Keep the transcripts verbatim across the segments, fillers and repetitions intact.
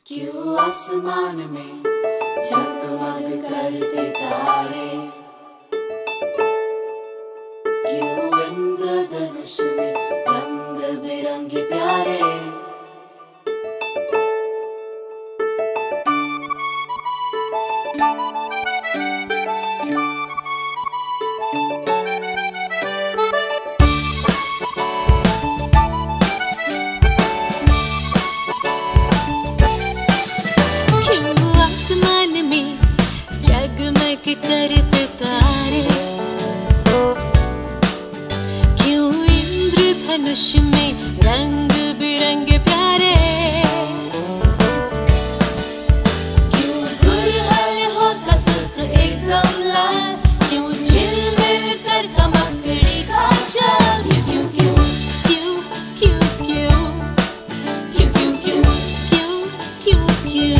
क्यों आसमान में जगमग करते तारे, क्यों इंद्रधनुष में रंग बिरंगे प्यारे। करते तारे, क्यों इंद्रधनुष में रंग बिरंगे प्यारे, क्यों गुलहल होता सुख एकदम लाल, क्यों झिलमिल कर कमकड़ी का जाल। क्यों क्यों क्यों क्यों क्यों क्यों क्यों क्यों क्यों क्यों क्यों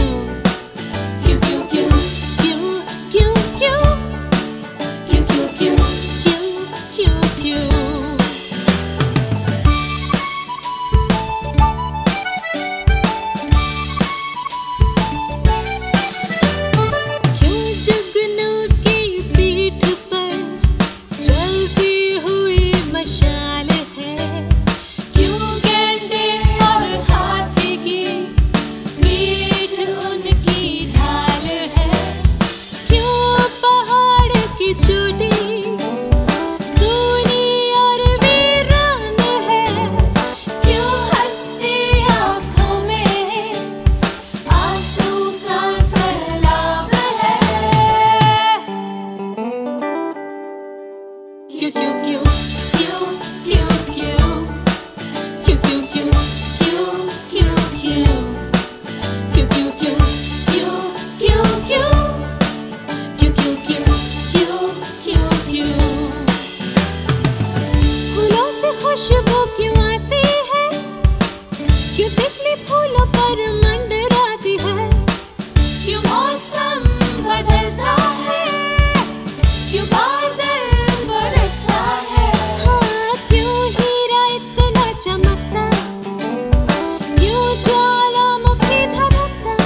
खुशबू क्यों आती है, क्यों तितली फूलों पर मंडराती है, क्यों मौसम बदलता है, क्यों बादल बरसता है। हाँ, क्यों हीरा इतना चमकता, क्यों ज्वालामुखी धधकता,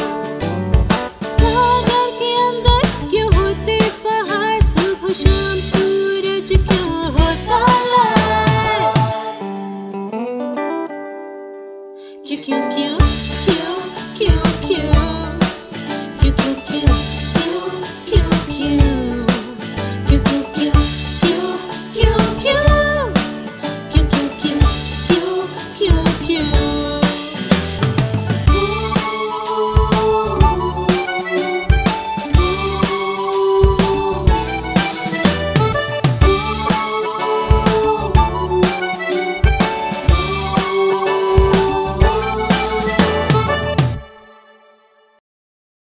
सागर के अंदर क्यों होते पहाड़, सुबह शाम सूरज क्यों होता लाल। क्यों क्यों क्यों